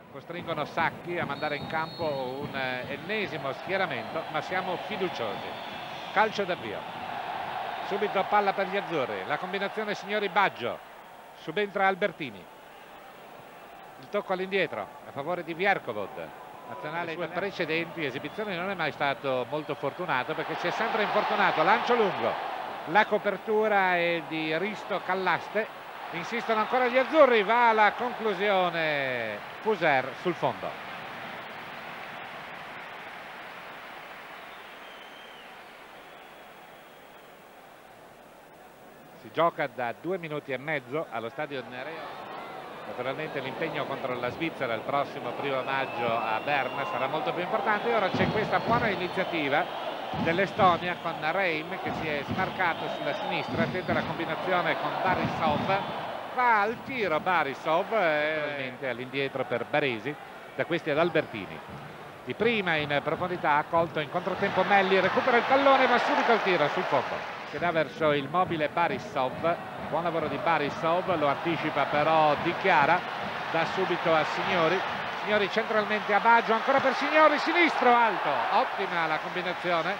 costringono Sacchi a mandare in campo un ennesimo schieramento, ma siamo fiduciosi. Calcio d'avvio, subito palla per gli azzurri, la combinazione signori Baggio, subentra Albertini, il tocco all'indietro a favore di Vierkovod. Nazionale, sue precedenti esibizioni non è mai stato molto fortunato perché si è sempre infortunato. Lancio lungo, la copertura è di Risto Callaste, insistono ancora gli azzurri, va alla conclusione Fuser sul fondo. Si gioca da 2 minuti e mezzo allo stadio Nereo. Naturalmente l'impegno contro la Svizzera il prossimo 1° maggio a Berna sarà molto più importante. Ora c'è questa buona iniziativa dell'Estonia con Reim che si è smarcato sulla sinistra, tenta la combinazione con Barisov, va al tiro Barisov all'indietro per Baresi, da questi ad Albertini. Di prima in profondità ha colto in controtempo Melli, recupera il pallone ma subito il tiro sul fondo. Si dà verso il mobile Barisov, buon lavoro di Barisov, lo anticipa però Di Chiara, dà subito a Signori, Signori centralmente a Baggio, ancora per Signori, sinistro alto, ottima la combinazione,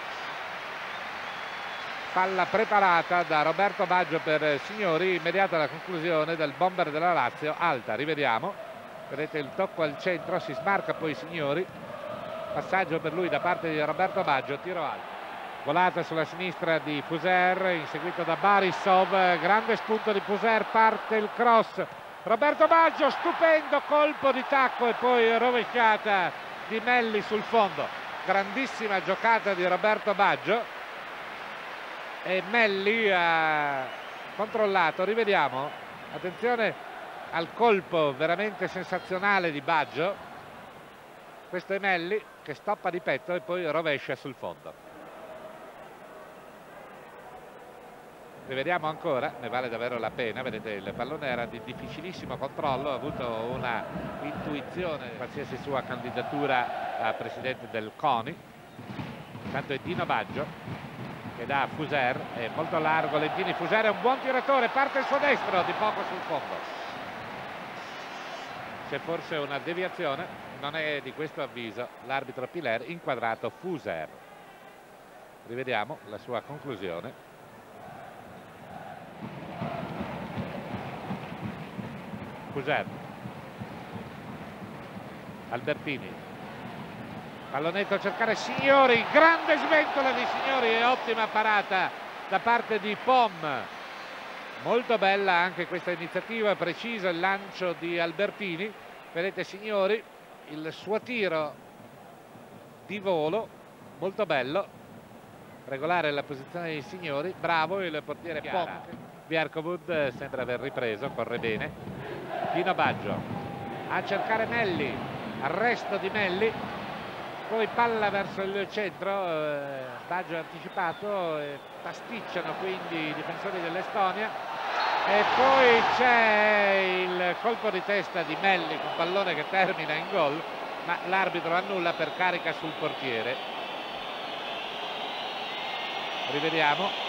palla preparata da Roberto Baggio per Signori, immediata la conclusione del bomber della Lazio, alta, rivediamo, vedete il tocco al centro, si smarca poi Signori, passaggio per lui da parte di Roberto Baggio, tiro alto. Volata sulla sinistra di Fuser, inseguito da Barisov, grande spunto di Fuser, parte il cross, Roberto Baggio, stupendo colpo di tacco e poi rovesciata di Melli sul fondo, grandissima giocata di Roberto Baggio e Melli ha controllato, rivediamo, attenzione al colpo veramente sensazionale di Baggio, questo è Melli che stoppa di petto e poi rovescia sul fondo. Rivediamo ancora, ne vale davvero la pena, vedete il pallone era di difficilissimo controllo, ha avuto una intuizione, qualsiasi sua candidatura a presidente del CONI. Intanto è Dino Baggio che dà a Fuser, è molto largo, Lentini, Fuser è un buon tiratore, parte il suo destro, di poco sul fondo. C'è forse una deviazione, non è di questo avviso, l'arbitro Piler inquadrato Fuser. Rivediamo la sua conclusione. Fuser, Albertini, pallonetto a cercare Signori, grande sventola di Signori e ottima parata da parte di Pom, molto bella anche questa iniziativa, preciso il lancio di Albertini, vedete Signori, il suo tiro di volo molto bello, regolare la posizione dei Signori, bravo il portiere Pom. Vierkovod sembra aver ripreso, corre bene. Dino Baggio a cercare Melli, arresto di Melli, poi palla verso il centro, Baggio anticipato, pasticciano quindi i difensori dell'Estonia e poi c'è il colpo di testa di Melli con pallone che termina in gol, ma l'arbitro annulla per carica sul portiere. Rivediamo.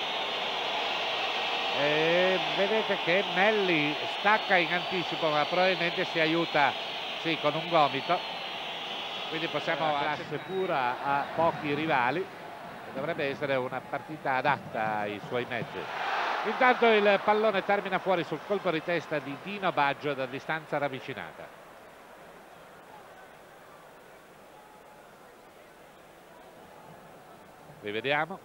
E vedete che Melli stacca in anticipo ma probabilmente si aiuta con un gomito, quindi possiamo classe pura a pochi rivali, dovrebbe essere una partita adatta ai suoi mezzi. Intanto il pallone termina fuori sul colpo di testa di Dino Baggio da distanza ravvicinata. Rivediamo.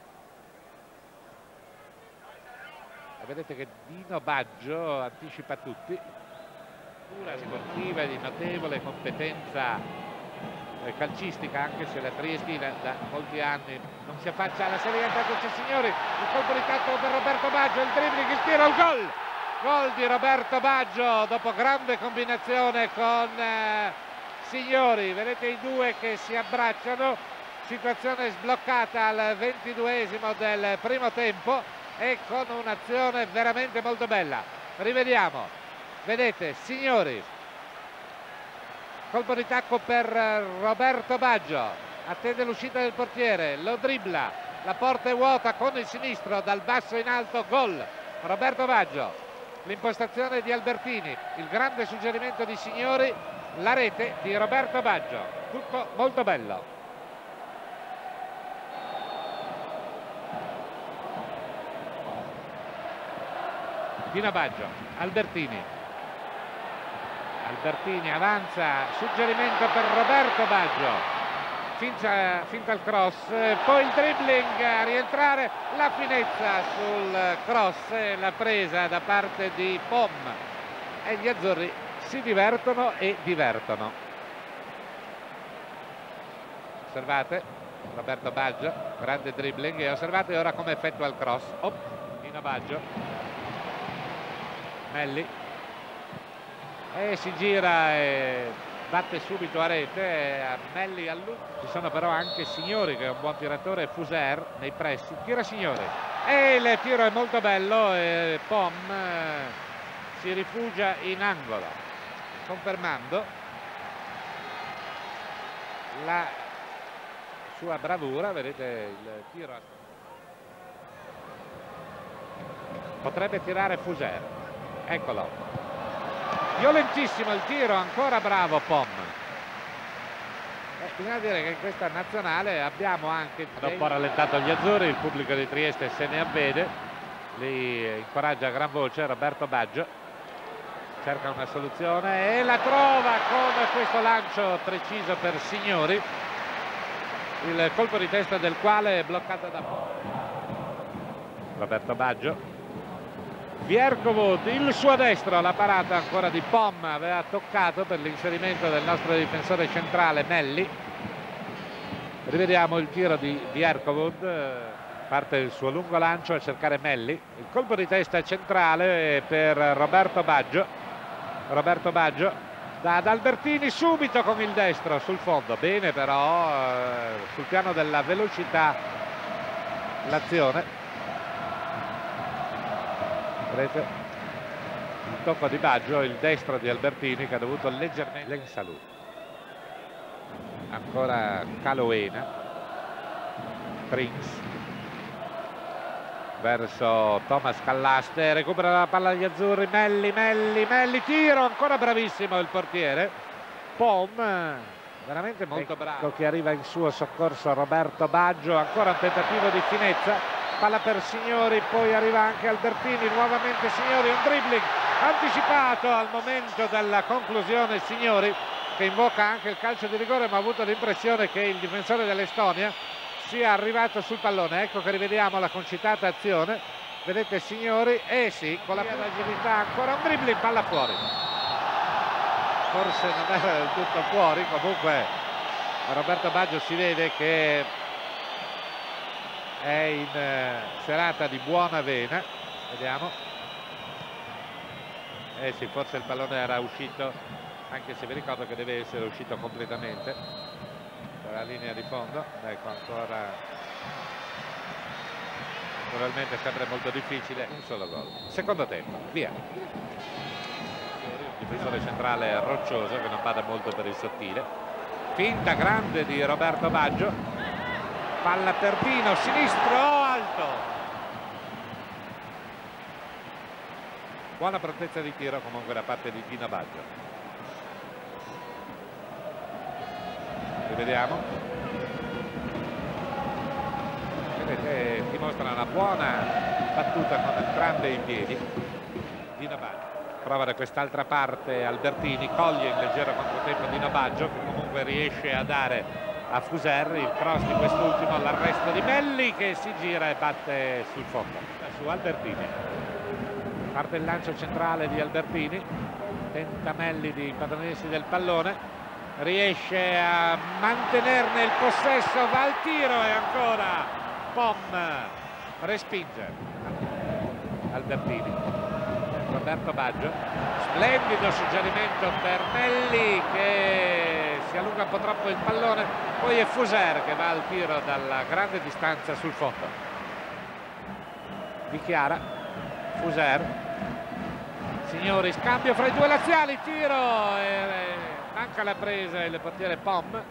Vedete che Dino Baggio anticipa tutti, pura sportiva di notevole competenza calcistica, anche se la Triestina da molti anni non si affaccia alla Serie A. Intanto c'è Signori, il colpo di tacco per Roberto Baggio, il dribbling, il tiro, il gol di Roberto Baggio dopo grande combinazione con Signori, vedete i due che si abbracciano, situazione sbloccata al 22esimo del primo tempo e con un'azione veramente molto bella. Rivediamo, vedete Signori, colpo di tacco per Roberto Baggio, attende l'uscita del portiere, lo dribbla, la porta è vuota con il sinistro dal basso in alto, gol Roberto Baggio. L'impostazione di Albertini, il grande suggerimento di Signori la rete di Roberto Baggio, tutto molto bello. Dino Baggio, Albertini avanza, suggerimento per Roberto Baggio, finta il cross, poi il dribbling a rientrare, la finezza sul cross e la presa da parte di Pom, e gli azzurri si divertono e divertono. Osservate Roberto Baggio, grande dribbling, e osservate ora come effettua il cross. Dino Baggio, Melli, e si gira e batte subito a rete. A Melli ci sono però anche Signori, che è un buon tiratore, e Fuser nei pressi. Tira Signori e il tiro è molto bello, e Pom si rifugia in angolo, confermando la sua bravura. Vedete il tiro, potrebbe tirare Fuser, eccolo, violentissimo il tiro, ancora bravo Pom. Bisogna dire che in questa nazionale abbiamo anche un po' rallentato gli azzurri, il pubblico di Trieste se ne avvede, li incoraggia a gran voce. Roberto Baggio cerca una soluzione e la trova con questo lancio preciso per Signori, il colpo di testa del quale è bloccato da Pom. Roberto Baggio, Vierkovod, il suo destro, la parata ancora di Pom, aveva toccato per l'inserimento del nostro difensore centrale Melli. Rivediamo il tiro di Vierkovod, parte il suo lungo lancio a cercare Melli, il colpo di testa centrale per Roberto Baggio. Roberto Baggio da ad Albertini subito con il destro sul fondo, bene però sul piano della velocità l'azione. Vedete il tocco di Baggio, il destro di Albertini che ha dovuto leggermente in salute. Ancora Caloena, Prince verso Thomas Callaste, recupera la palla agli azzurri, Melli, tiro, ancora bravissimo il portiere Pom, veramente molto bravo. Ecco che arriva in suo soccorso Roberto Baggio, ancora un tentativo di finezza, palla per Signori, poi arriva anche Albertini, nuovamente Signori, un dribbling anticipato al momento della conclusione. Signori che invoca anche il calcio di rigore, ma ho avuto l'impressione che il difensore dell'Estonia sia arrivato sul pallone. Ecco che rivediamo la concitata azione, vedete Signori, e sì, con la agilità, ancora un dribbling, palla fuori, forse non era del tutto fuori, comunque Roberto Baggio si vede che è in serata di buona vena. Vediamo, sì, forse il pallone era uscito, anche se vi ricordo che deve essere uscito completamente dalla linea di fondo. Ecco, ancora naturalmente sempre molto difficile, un solo gol. Secondo tempo, via. Il difensore centrale roccioso che non bada molto per il sottile, finta grande di Roberto Baggio, palla per Dino, sinistro alto, buona prontezza di tiro comunque da parte di Dino Baggio. Rivediamo, vedete, dimostra una buona battuta con entrambi i piedi. Dino Baggio prova da quest'altra parte Albertini, coglie in leggero controtempo Dino Baggio, che comunque riesce a dare a Fuser, il cross di quest'ultimo, l'arresto di Melli che si gira e batte sul fondo. Su Albertini parte il lancio centrale di Albertini, tenta Melli di padronirsi del pallone, riesce a mantenerne il possesso, va al tiro e ancora Pom respinge Albertini. Roberto Baggio, splendido suggerimento per Melli che si allunga un po' troppo il pallone, poi è Fuser che va al tiro dalla grande distanza sul fondo. Di Chiara, Fuser, Signori, scambio fra i due laziali, tiro e manca la presa il portiere Pom.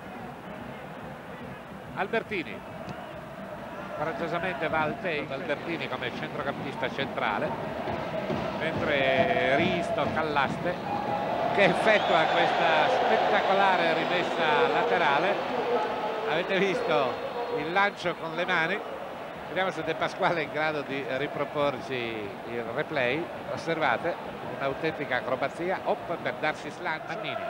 Albertini coraggiosamente va al take, Albertini come centrocampista centrale, mentre Risto, Callaste che effettua questa spettacolare rimessa laterale. Avete visto il lancio con le mani. Vediamo se De Pasquale è in grado di riproporsi il replay. Osservate, un'autentica acrobazia. Per darsi slancio. Mannini.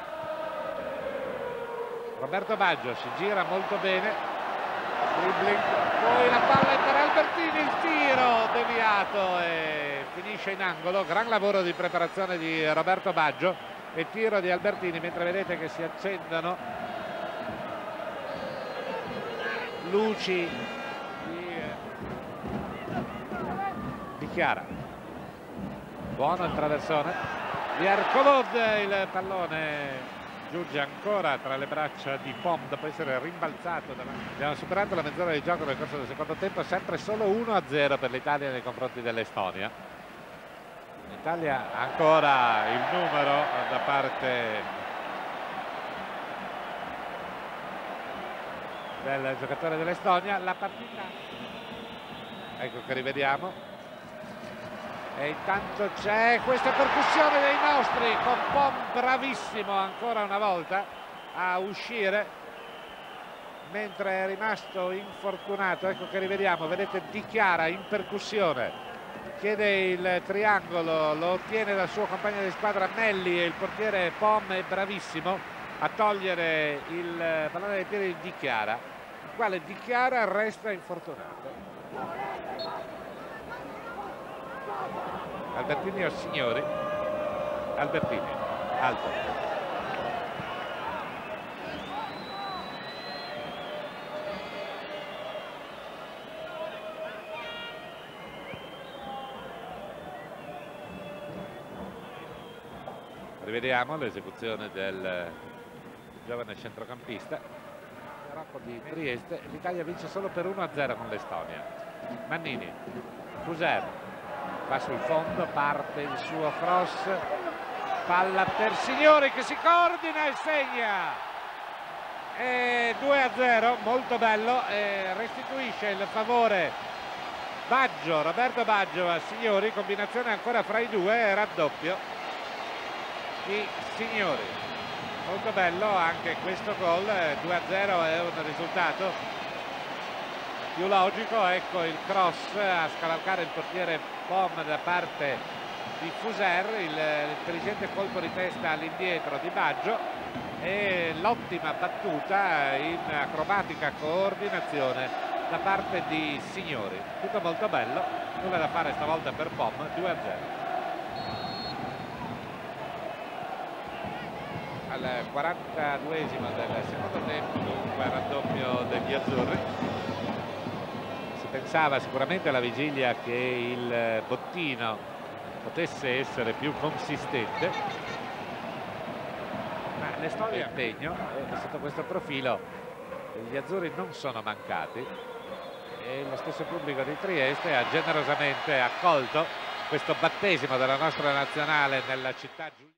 Roberto Baggio si gira molto bene. Dribbling. Poi la palla è per Albertini, il tiro deviato e finisce in angolo. Gran lavoro di preparazione di Roberto Baggio e tiro di Albertini, mentre vedete che si accendono luci di Chiara. Buono il traversone di Ercolod, il pallone giunge ancora tra le braccia di Pom dopo essere rimbalzato davanti. Abbiamo superato la mezz'ora di gioco nel corso del secondo tempo, sempre solo 1-0 per l'Italia nei confronti dell'Estonia. L'Italia ancora il numero da parte del giocatore dell'Estonia. La partita, ecco che rivediamo, e intanto c'è questa percussione dei nostri con Pom bravissimo ancora una volta a uscire mentre è rimasto infortunato. Ecco che rivediamo, vedete Di Chiara in percussione, chiede il triangolo, lo ottiene dal suo compagno di squadra Melli e il portiere Pom è bravissimo a togliere il pallone dai piedi di Di Chiara, il quale Di Chiara resta infortunato. Albertini o Signori? Albertini, alto. Rivediamo l'esecuzione del giovane centrocampista Rocco di Trieste. L'Italia vince solo per 1-0 con l'Estonia. Mannini, Fuser va sul fondo, parte il suo cross, palla per Signori che si coordina e segna, e 2-0, molto bello, e restituisce il favore Baggio, Roberto Baggio a Signori, combinazione ancora fra i due, raddoppio di Signori. Molto bello anche questo gol, 2-0 è un risultato più logico. Ecco il cross a scavalcare il portiere Pom da parte di Fuser, l'intelligente colpo di testa all'indietro di Baggio e l'ottima battuta in acrobatica coordinazione da parte di Signori. Tutto molto bello, nulla da fare stavolta per Pom, 2-0. Al 42esimo del secondo tempo, dunque raddoppio degli azzurri. Pensava sicuramente alla vigilia che il bottino potesse essere più consistente, ma l'Estonia impegno e sotto questo profilo gli azzurri non sono mancati e lo stesso pubblico di Trieste ha generosamente accolto questo battesimo della nostra nazionale nella città